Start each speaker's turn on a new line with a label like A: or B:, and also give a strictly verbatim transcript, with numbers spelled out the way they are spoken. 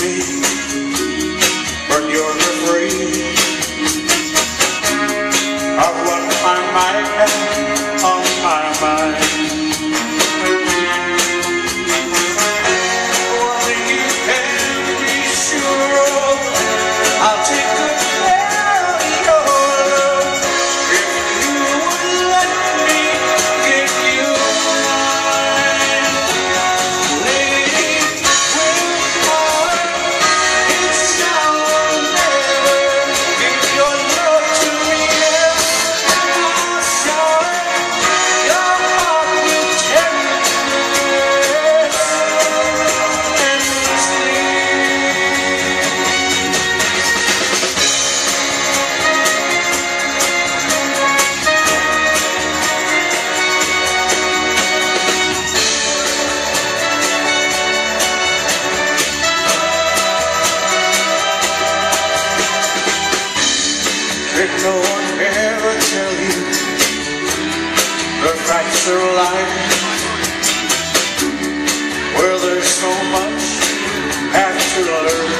A: me, but you're afraid of what I might have on my mind. One thing you can be sure of, I'll take good care of your love if you would let me give you mine. Lady, with heart, it's now or never. Give your love to me, yes, I'm sure your heart will tell you yes, endlessly. Did no one ever tell you the facts of life? Well, there's so much you have to learn.